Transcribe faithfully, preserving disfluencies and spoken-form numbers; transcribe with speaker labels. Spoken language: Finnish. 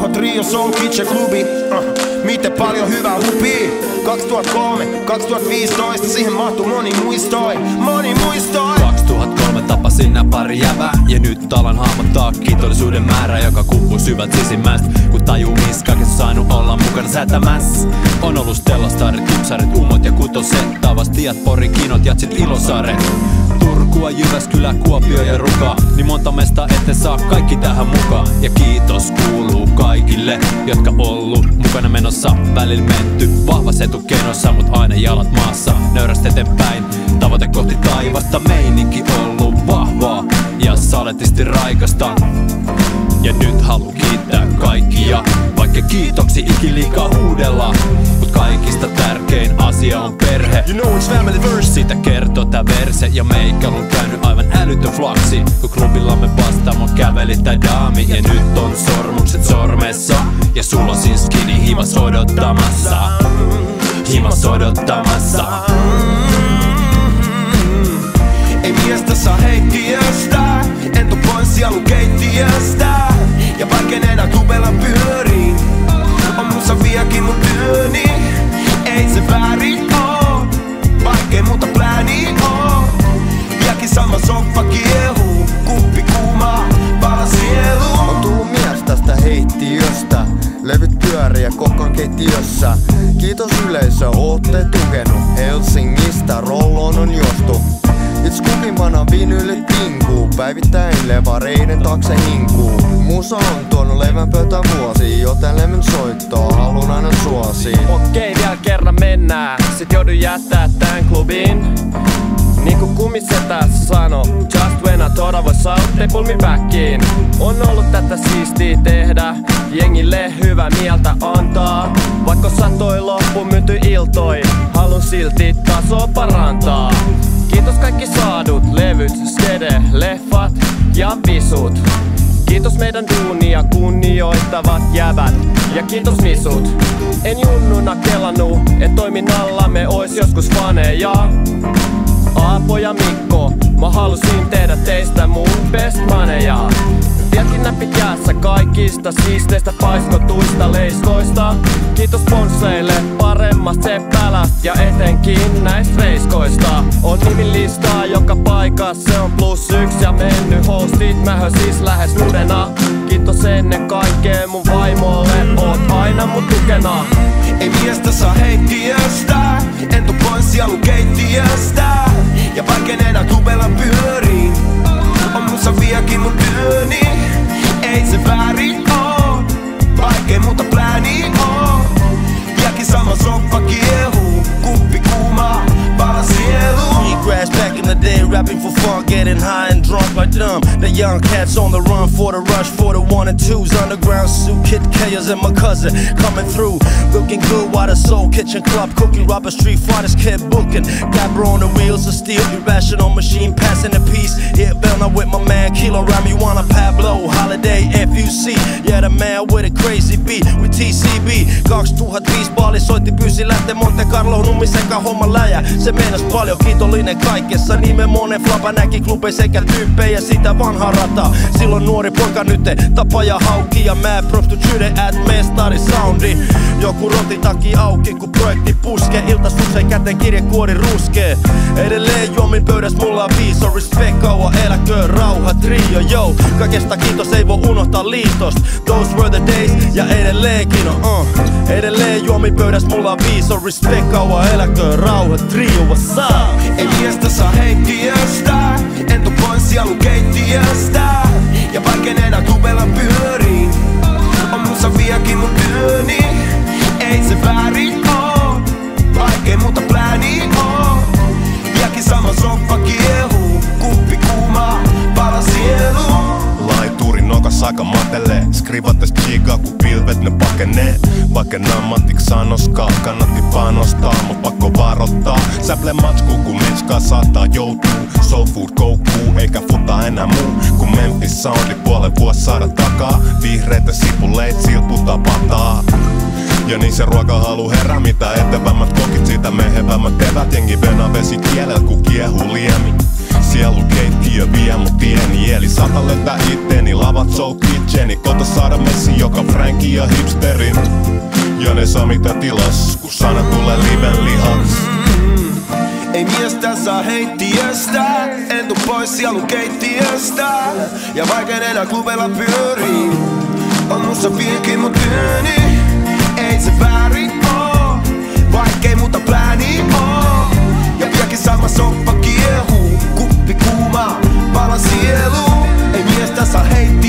Speaker 1: Rauha Trio, Soul Kitchen klubi. uh, Miten paljon hyvää hupii. kaksituhattakolme kaksituhattaviisitoista siihen mahtui moni muistoi. Moni muistoi.
Speaker 2: kaksituhattakolme tapasin nää pari jävää. Ja nyt alan hahmottaa kiitollisuuden määrä, joka kuppuu syvät sisimmästä. Kun tajuu missä kaikessa saanut olla mukana säätämässä. On ollut Stellastaarit, Kypsarit, Umot ja Kutoset. Tavastiat, Pori, Kinot, Jatsit, Ilosaaret. Turkua, Jyväskylä, Kuopio ja Ruka. Niin monta mesta ette saa kaikki tähän mukaan. Ja kiitos kuuluu kaikille, jotka ollut mukana menossa. Välillä menty vahva setu kenossa, mut aina jalat maassa. Nöyrästä eteenpäin, tavoite kohti taivasta. Meininki ollut vahvaa ja saletisti raikasta. Ja nyt haluun kiittää kaikkia, vaikka kiitoksi ikiliikaa huudella. Mut kaikista tärkein asia on perhe.
Speaker 1: You know it's family first.
Speaker 2: Siitä kertoo tää verse. Ja meikäl on käynyt aivan älytön flaksi, kun klubillamme vastaamo käveli tää daami. Ja nyt on sormukset sormessa. Ja sulla on siis skinny himas odottamassa. Himas odottamassa.
Speaker 1: Ei miestä saa heittiöstä, en tuu pois sielun keittiöstä. Ja vaikken enää klubella pyörii, on musa vieläkin mun työni. Ei se väärin oo, vaikkei muuta plääni oo. Vieläkin sama soffa kiehuu, kuppi kuumaa, pala sieluun.
Speaker 3: On tullut mies tästä heittiöstä, levyt pyörii ja kokon keittiössä. Kiitos yleisö, ootte tukenut. Helsingistä Rolloon on jostu. It's kukimpana vinyylit tinkuu, päivittäin levareiden takse hinkuu. Musa on tuonut levän pöytään vuosia, joten levyn soittoa halun aina suosii.
Speaker 4: Okei, vielä kerran mennään, sit joudun jättää tän klubin. Niinku kumisetä sano, just when I thought I was out, they pull me back in. On ollut tätä siistii tehdä, jengille hyvää mieltä antaa. Vaikka satoi loppu myyty iltoi, halun silti tasoa parantaa. Kiitos kaikki saadut levyt, skede, leffat ja visut. Kiitos meidän duunia kunnioittavat jävät ja kiitos nisut. En junnuna kelannut, et toiminnallamme ois joskus faneja. Aapo ja Mikko, mä halusin tehdä teistä mun best maneja. Vieläkin näppit jäässä kaikista siisteistä paiskotuista leiskoista. Kiitos sponsseille paremmasta seppälästä ja etenkin näistä reiskoista. On nimilistaa joka paikassa, se on plus yksi ja mennyt hostit. Mähö siis lähes nudena. Kiitos ennen kaikkea mun vaimolle, oot aina mun tukena.
Speaker 1: Ei miestä saa heittiöstä, en tuu pois sielun keittiöstä. Ja vaikken enää klubella pyörii, on musa vieläkin mun työni. Ei se väärin oo, vaikkei muuta plääni oo. Vieläkin sama soffa kiehuu, kuppi kuumaa, pala sieluun.
Speaker 5: Grass back in the day, rapping for fun, getting high and drunk like them. The young cats on the run for the rush, for the one and twos. Underground suit, Kid Chaos and my cousin coming through, looking good while the Soul Kitchen Club cooking. Robert Street fighters kept booking. Gabber on the wheels of steel, irrational machine passing the piece. Hit Belna with my man Kilo Rami, wanna Pablo, Holiday, F U C. Yeah, the man with a crazy beat, with T C B. kaksituhattaviisi baali soitti pyysi lähtee Monte Carlo, nummi sekä homma läjä. Se meinas paljon, kiitollinen kaikessa. Nimen monen flapa näki klube sekä tyyppejä sitä vanhaa rataa. Silloin nuori poika nyt tapaja hauki ja mad props to Jude at mestari soundi. Joku roti taki auki kun projekti puskee. Iltas usein käteen kirjekuori ruskee. Edelleen juomin pöydäs mulla on viiso. Respect kauan eläköön rauha trio yo. Kaikesta kiitos ei voi unohtaa liitost. Those were the days ja edelleenkin on uh. Edelleen juomin pöydäs mulla on viiso. Respect kauan eläköön rauha trio what's up.
Speaker 1: Ei miestä saa heittiöstä, en tuu pois sielun keittiöstä. Ja vaikken enää klubella pyörii, on musa vieläkin mun työni. Ei se väärin oo, vaikkei muuta plääni oo. Vieläkin sama soffa kiehuu, kuppi kuumaa, pala sieluun.
Speaker 6: Laituri nokas aika matelee, skrivates chigaa kun pilvet ne pakenee. Vaikken ammattiks sanoskaa, kannatti panostaa, mut pakko varoittaa. Säple matsku kun metskaa saattaa joutuu. Soul food koukkuu, eikä futa enää muu. Kun Memphis soundi puolen vuos saada takaa. Vihreitä sipuleit silputa pataa. Ja niin se ruokahalu herää, mitä etevämmät kokit, siitä mehevämmät evät. Jengi venä vesi kielellä ku kiehuu liemi. Sielukeittiö vie mut tieni. Eli sata löytää itteni, lavat so kitcheni. Kota saada messi joka Franki ja hipsterin. Ja ne saa mitä tilas, kun sana tulee liven lihas.
Speaker 1: Ei miestä saa heittiöstä, en tuu pois sielukeittiöstä. Ja vaikka enää klubeilla pyörii, on musta vieläkin mun työni. Ei se väärin oo, vaikkei muuta plääni oo. Ja vieläkin sama soppa kiehuu, kuppi kuuma, pala sielu. Ei miestä saa heittää